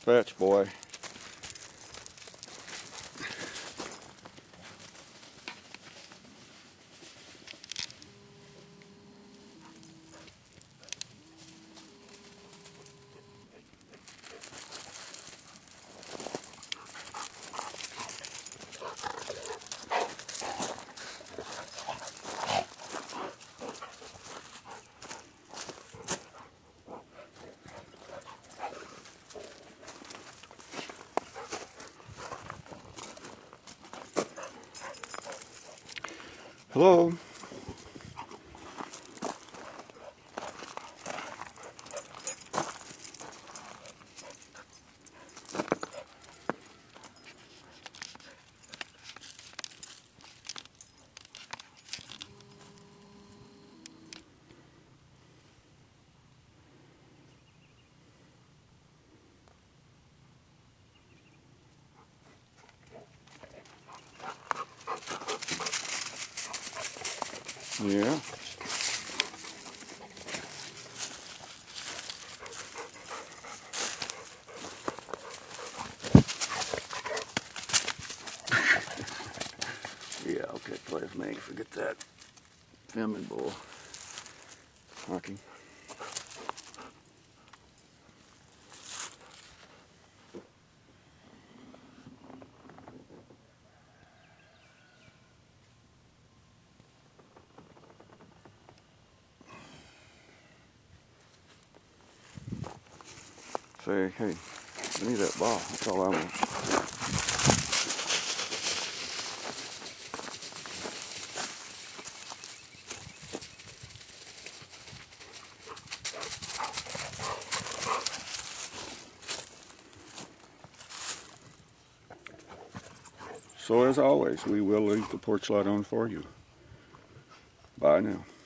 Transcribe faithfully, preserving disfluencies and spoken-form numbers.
fetch, boy. Hello? Yeah. Yeah, okay, play with me. Forget that filming bull. Hockey. Say, hey, I need that ball. That's all I want. So as always, we will leave the porch light on for you. Bye now.